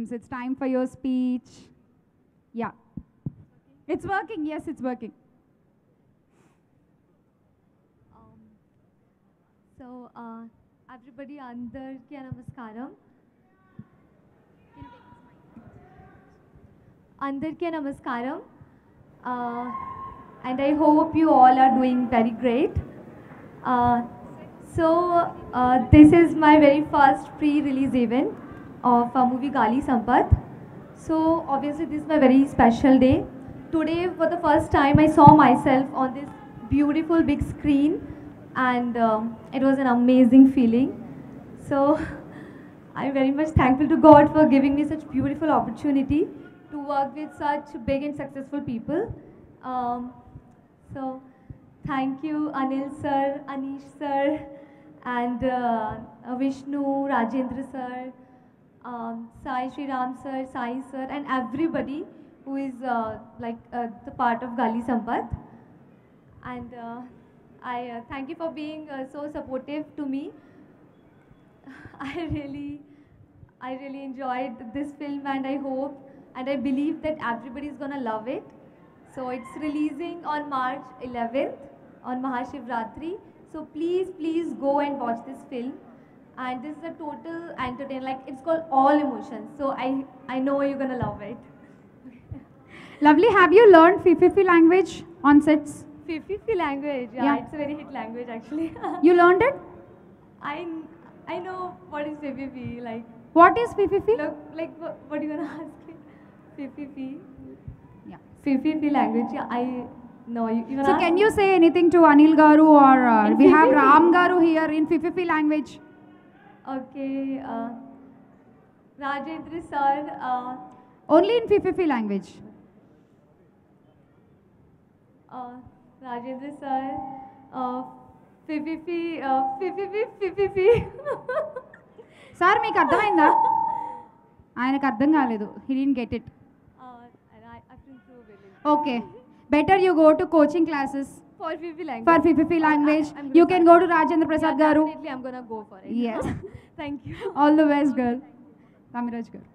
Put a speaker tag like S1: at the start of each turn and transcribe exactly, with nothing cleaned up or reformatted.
S1: congratulations. It's time for your speech. Yeah. It's working. Yes, it's working.
S2: Um, so, uh, everybody, Andarki Namaskaram. Andarki Namaskaram. Uh, and I hope you all are doing very great. Uh, so, uh, this is my very first pre-release event of a movie Gali Sampath. So, obviously, this is my very special day. Today, for the first time, I saw myself on this beautiful big screen, and um, it was an amazing feeling. So, I'm very much thankful to God for giving me such beautiful opportunity to work with such big and successful people. Um, so, thank you, Anil sir, Anish sir, and uh, uh, Vishnu, Rajendra sir, um, Sai Sri Ram sir, Sai sir, and everybody who is uh, like uh, the part of Gali Sampath. And uh, I uh, thank you for being uh, so supportive to me. I really, I really enjoyed this film, and I hope and I believe that everybody is gonna love it. So it's releasing on March eleventh on Mahashivratri. So please, please go and watch this film. And this is a total entertainment. Like, it's called All Emotions. So I, I know you're gonna love it.
S1: Lovely. Have you learned Fifi language on sets?
S2: Fifi language, yeah,
S1: Yeah.
S2: it's a very hit language actually.
S1: You learned it?
S2: I, I know what is Fifi, like,
S1: What is Fifi?
S2: look, like, what, what are you gonna ask me? Fifi,
S1: Yeah.
S2: Fifi language, yeah, I know. You, you
S1: So
S2: wanna
S1: can
S2: ask?
S1: you say anything to Anil Garu, or uh,
S2: In
S1: we have
S2: Fifi?
S1: Ram Garu here in Fifi language?
S2: Okay, uh, Rajendra sir, uh,
S1: Only in Fifi language.
S2: uh, Rajendra sir, uh, Fifi, uh, Fifi, Fifi.
S1: Sir మీకు అర్థమైందా? ఆయనకు అర్థం కాలేదు. He didn't get it.
S2: Uh, and I, I can prove it.
S1: Okay. Better you go to coaching classes
S2: For Fifi language.
S1: for Fifi language.
S2: I- I'm gonna
S1: You can
S2: start.
S1: go to Rajendra Prasad
S2: Yeah,
S1: Garu.
S2: definitely I'm gonna go for it.
S1: Yes.
S2: Thank you.
S1: All the best, girl. Ramiraj Garu.